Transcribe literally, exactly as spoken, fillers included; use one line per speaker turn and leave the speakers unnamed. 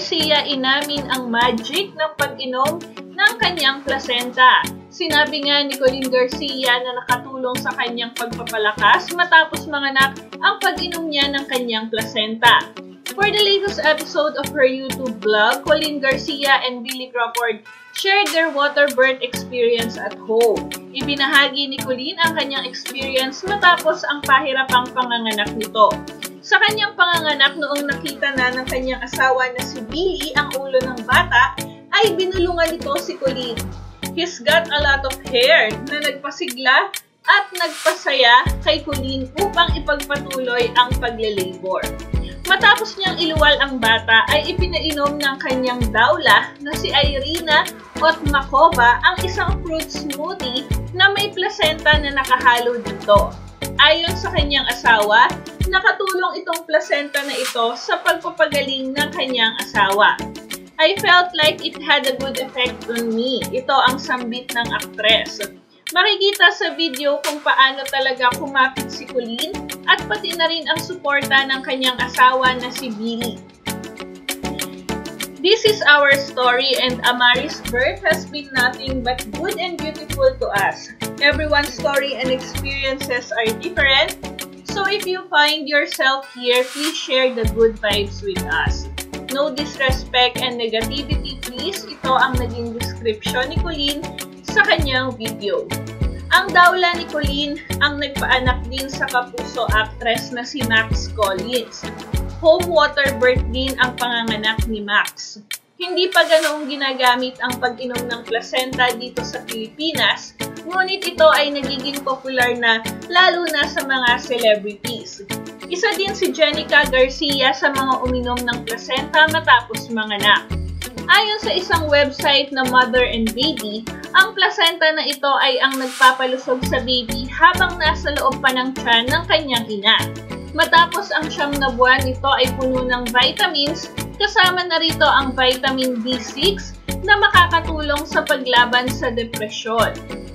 Garcia inamin ang magic ng pag-inom ng kanyang placenta. Sinabi nga ni Colleen Garcia na nakatulong sa kanyang pagpapalakas matapos manganak ang pag-inom niya ng kanyang placenta. For the latest episode of her YouTube vlog, Colleen Garcia and Billy Crawford shared their water birth experience at home. Ibinahagi ni Colleen ang kanyang experience matapos ang pahirapang panganganak nito. Sa kanyang panganganak noong nakita na ng kanyang asawa na si Billy ang ulo ng bata, ay binulungan nito si Colleen. He's got a lot of hair na nagpasigla at nagpasaya kay Colleen upang ipagpatuloy ang pagle-labor. Matapos niyang iluwal ang bata ay ipinainom ng kanyang dawla na si Irina Otmakova ang isang fruit smoothie na may placenta na nakahalo dito. Ayon sa kanyang asawa, nakatulong itong placenta na ito sa pagpapagaling ng kanyang asawa. I felt like it had a good effect on me. Ito ang sambit ng aktres. Makikita sa video kung paano talaga kumapit si Colleen at pati na rin ang suporta ng kanyang asawa na si Billy. This is our story and Amari's birth has been nothing but good and beautiful to us. Everyone's story and experiences are different, so if you find yourself here, please share the good vibes with us. No disrespect and negativity please. Ito ang naging description ni Colleen sa kanyang video. Ang dawla ni Colleen ang nagpaanak din sa kapuso actress na si Max Collins. Home water birth din ang panganganak ni Max. Hindi pa ganoong ginagamit ang pag-inom ng placenta dito sa Pilipinas, ngunit ito ay nagiging popular na lalo na sa mga celebrities. Isa din si Jenica Garcia sa mga uminom ng placenta matapos manganak. Ayon sa isang website na Mother and Baby, ang placenta na ito ay ang nagpapalusog sa baby habang nasa loob pa ng tiyan ng kanyang ina. Matapos ang siyam na buwan, ito ay puno ng vitamins, kasama na rito ang vitamin B six na makakatulong sa paglaban sa depresyon.